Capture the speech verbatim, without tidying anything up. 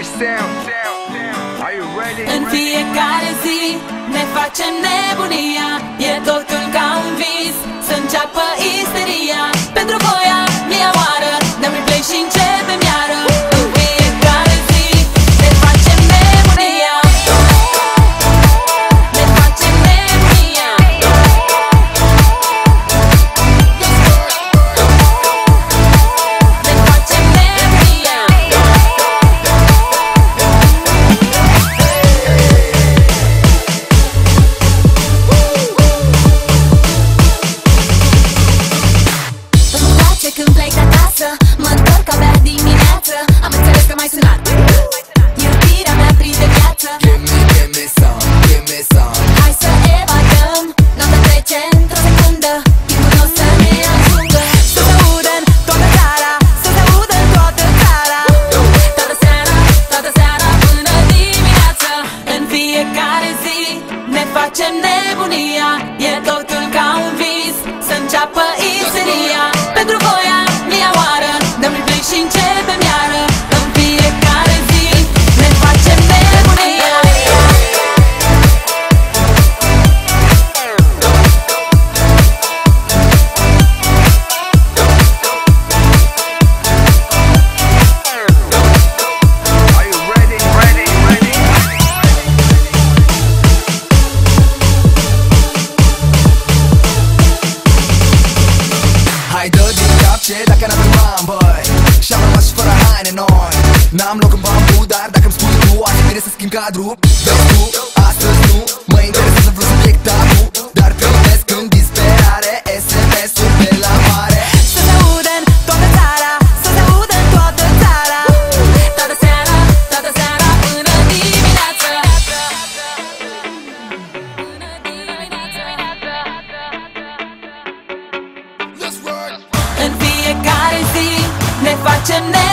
Fresh sound. Are you ready? În fiecare zi ne facem nebunia, e totul ca un vis, să înceapă isteria. Pentru voia mia oară, dăm replay și începem iară. În fiecare zi ne facem nebunia, ne facem nebunia. Ne facem nebunia. Când plec de acasă, mă întorc abia dimineață. Am înțeles că m-ai sunat, iubirea mea prinde viață. Give me, give me some, give me some. Hai să evadăm, noaptea trece într-o secundă, timpul nu o să ne ajungă. Să se audă în toată țara, să se audă în toată țara. Toată seara, toată seara până dimineață. În fiecare zi ne facem nebunia, e totul ca un vis, să înceapă isteria. Pentru voia mia oară, dăm replay și începem iară. În fiecare zi ne facem nebunia. Are you ready? Ready? Ready? Hai dă din cap ce dacă n-avem bani, băi, și-am rămas și fără haine noi. N-am loc în bambu, dar dacă-mi spui tu, ar fi bine să schimb cadru. Vezi tu, astăzi nu mă interesează vreun subiect tabu, dar primesc în disperare S M S-uri de la mare. Să se audă în toată țara, să se audă în toată țara. Toată seara, toată seara până dimineață. Până dimineață. Let's rock. În fiecare zi ne facem ne